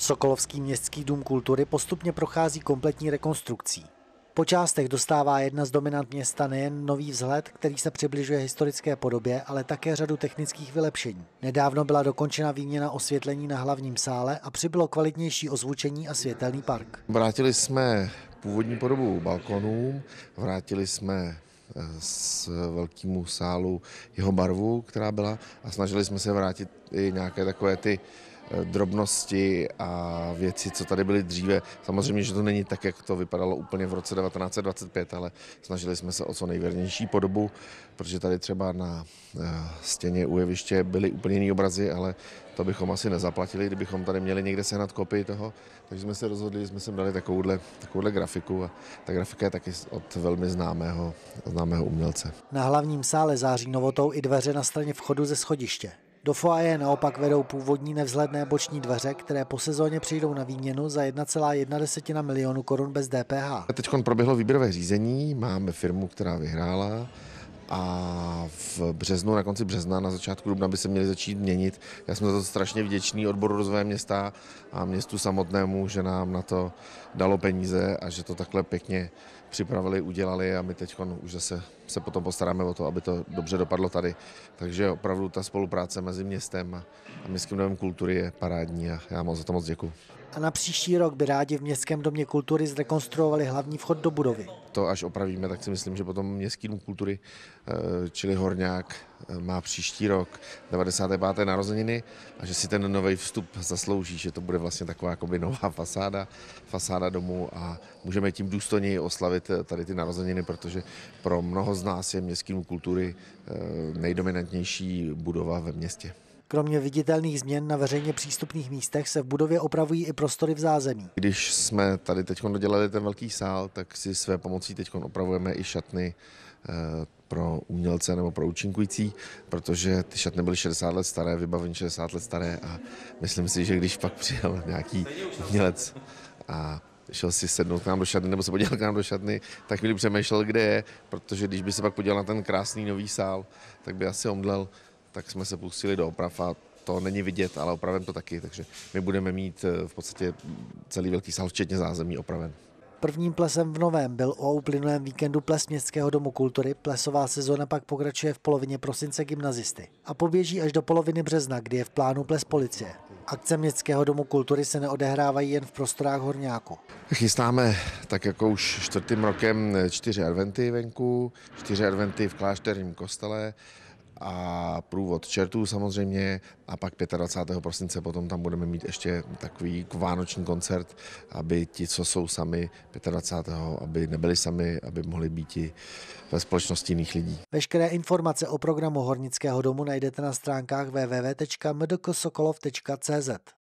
Sokolovský městský dům kultury postupně prochází kompletní rekonstrukcí. Po částech dostává jedna z dominant města nejen nový vzhled, který se přibližuje historické podobě, ale také řadu technických vylepšení. Nedávno byla dokončena výměna osvětlení na hlavním sále a přibylo kvalitnější ozvučení a světelný park. Vrátili jsme původní podobu balkonů, vrátili jsme z velkému sálu jeho barvu, která byla, a snažili jsme se vrátit i nějaké takové ty drobnosti a věci, co tady byly dříve. Samozřejmě, že to není tak, jak to vypadalo úplně v roce 1925, ale snažili jsme se o co nejvěrnější podobu, protože tady třeba na stěně u jeviště byly úplně jiný obrazy, ale to bychom asi nezaplatili, kdybychom tady měli někde sehnat kopii toho. Takže jsme se rozhodli, že jsme sem dali takovouhle grafiku, a ta grafika je taky od velmi známého umělce. Na hlavním sále září novotou i dveře na straně vchodu ze schodiště. Do foaje naopak vedou původní nevzhledné boční dveře, které po sezóně přijdou na výměnu za 1,1 milionu korun bez DPH. Teď proběhlo výběrové řízení, máme firmu, která vyhrála, a v březnu, na konci března, na začátku dubna by se měly začít měnit. Já jsem za to strašně vděčný odboru rozvoje města a městu samotnému, že nám na to dalo peníze a že to takhle pěkně připravili, udělali, a my teď už zase se potom postaráme o to, aby to dobře dopadlo tady. Takže opravdu ta spolupráce mezi městem a Městským domem kultury je parádní a já moc za to moc děkuju. A na příští rok by rádi v Městském domě kultury zrekonstruovali hlavní vchod do budovy. To až opravíme, tak si myslím, že potom Městský dům kultury, čili Horňák, má příští rok 95. narozeniny a že si ten nový vstup zaslouží, že to bude vlastně taková jakoby nová fasáda domu a můžeme tím důstojněji oslavit tady ty narozeniny, protože pro mnoho z nás je Městský dům kultury nejdominantnější budova ve městě. Kromě viditelných změn na veřejně přístupných místech se v budově opravují i prostory v zázemí. Když jsme tady teď dodělali ten velký sál, tak si své pomocí teď opravujeme i šatny pro umělce nebo pro účinkující, protože ty šatny byly 60 let staré, vybavení 60 let staré, a myslím si, že když pak přijel nějaký umělec a šel si sednout k nám do šatny nebo se podíval k nám do šatny, tak chvíli přemýšlel, kde je, protože když by se pak podíval na ten krásný nový sál, tak by asi omdlel. Tak jsme se pustili do oprav a to není vidět, ale opravím to taky, takže my budeme mít v podstatě celý velký sál, včetně zázemí, opraven. Prvním plesem v novém byl o uplynulém víkendu ples Městského domu kultury, plesová sezóna pak pokračuje v polovině prosince gymnazisty a poběží až do poloviny března, kdy je v plánu ples policie. Akce Městského domu kultury se neodehrávají jen v prostorách Horňáku. Chystáme tak jako už 4. rokem 4 adventy venku, 4 adventy v klášterním kostele a průvod čertů samozřejmě, a pak 25. prosince potom tam budeme mít ještě takový vánoční koncert, aby ti, co jsou sami 25. aby nebyli sami, aby mohli být i ve společnosti jiných lidí. Veškeré informace o programu Hornického domu najdete na stránkách www.mdksokolov.cz.